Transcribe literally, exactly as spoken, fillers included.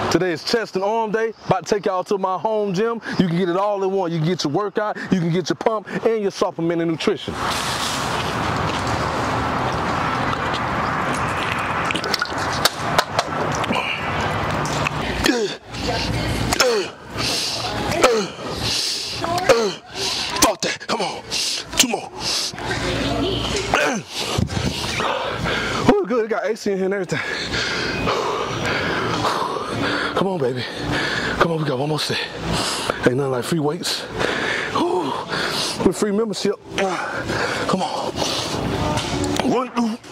Today is chest and arm day. About to take y'all to my home gym. You can get it all in one. You can get your workout, you can get your pump, and your supplemented nutrition. Fuck that. Come on. Two more. Oh, good. It got A C in here and everything. Come on, baby. Come on, we got one more set. Ain't nothing like free weights. Whew. With free membership. Come on. One, two.